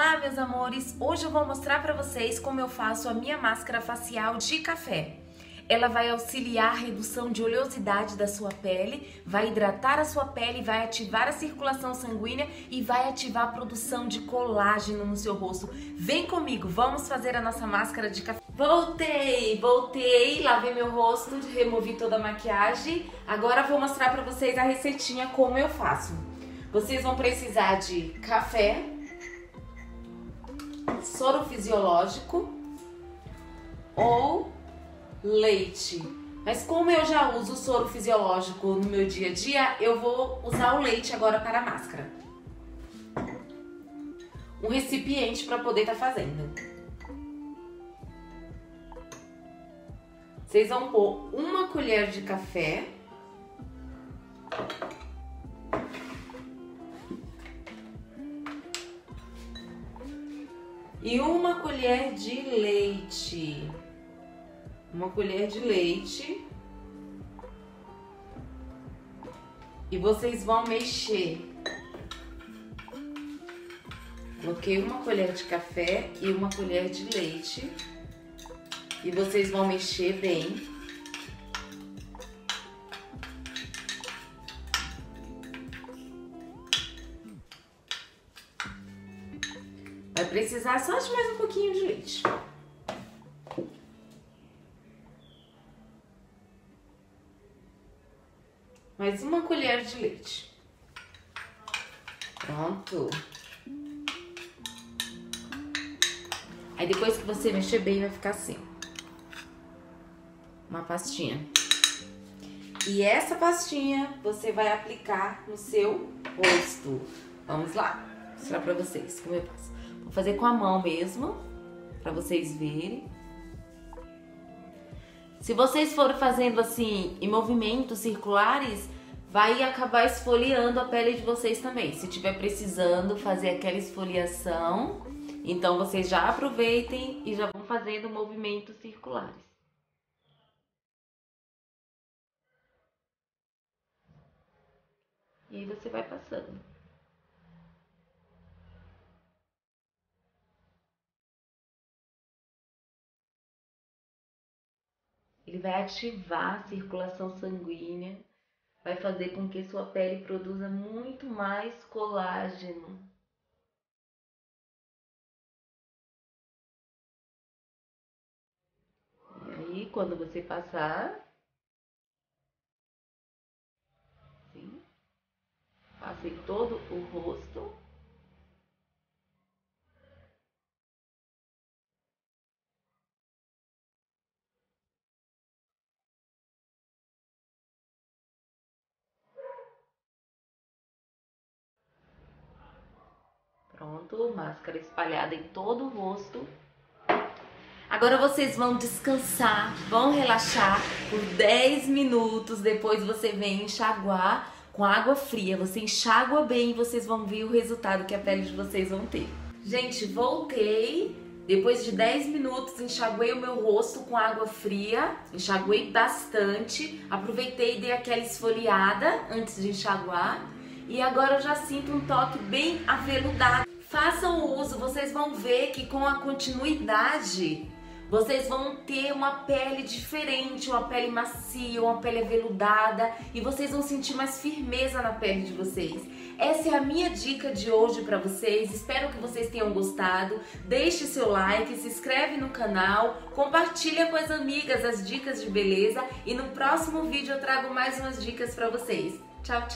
Olá, meus amores! Hoje eu vou mostrar para vocês como eu faço a minha máscara facial de café. Ela vai auxiliar a redução de oleosidade da sua pele, vai hidratar a sua pele, vai ativar a circulação sanguínea e vai ativar a produção de colágeno no seu rosto. Vem comigo, vamos fazer a nossa máscara de café. Voltei, lavei meu rosto, removi toda a maquiagem. Agora vou mostrar para vocês a receitinha como eu faço. Vocês vão precisar de café, soro fisiológico ou leite. Mas como eu já uso soro fisiológico no meu dia a dia, eu vou usar o leite agora para a máscara. Um recipiente para poder estar fazendo. Vocês vão pôr uma colher de café. E uma colher de leite. Uma colher de leite. E vocês vão mexer. Coloquei uma colher de café e uma colher de leite. E vocês vão mexer bem. Vai precisar só de mais um pouquinho de leite. Mais uma colher de leite. Pronto. Aí depois que você mexer bem, vai ficar assim. Uma pastinha. E essa pastinha você vai aplicar no seu rosto. Vamos lá? Vou mostrar pra vocês como eu faço. Vou fazer com a mão mesmo, pra vocês verem. Se vocês forem fazendo assim, em movimentos circulares, vai acabar esfoliando a pele de vocês também. Se tiver precisando fazer aquela esfoliação, então vocês já aproveitem e já vão fazendo movimentos circulares. E aí você vai passando. Ele vai ativar a circulação sanguínea, vai fazer com que sua pele produza muito mais colágeno. E aí, quando você passar, assim, passa em todo o rosto. Pronto, máscara espalhada em todo o rosto. Agora vocês vão descansar, vão relaxar por 10 minutos. Depois você vem enxaguar com água fria. Você enxágua bem e vocês vão ver o resultado que a pele de vocês vão ter. Gente, voltei. Depois de 10 minutos, enxaguei o meu rosto com água fria. Enxaguei bastante. Aproveitei e dei aquela esfoliada antes de enxaguar. E agora eu já sinto um toque bem aveludado. Façam o uso, vocês vão ver que com a continuidade, vocês vão ter uma pele diferente, uma pele macia, uma pele aveludada e vocês vão sentir mais firmeza na pele de vocês. Essa é a minha dica de hoje para vocês, espero que vocês tenham gostado. Deixe seu like, se inscreve no canal, compartilha com as amigas as dicas de beleza e no próximo vídeo eu trago mais umas dicas para vocês. Tchau, tchau!